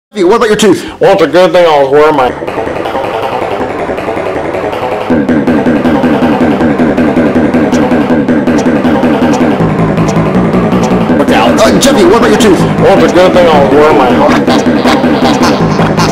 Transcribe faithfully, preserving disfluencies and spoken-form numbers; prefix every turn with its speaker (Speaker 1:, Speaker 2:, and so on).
Speaker 1: What about your tooth?
Speaker 2: Well, it's a good thing I was wearing my...
Speaker 1: Okay, uh, Jeffy, what about your tooth?
Speaker 2: Well, it's a good thing I was wearing my...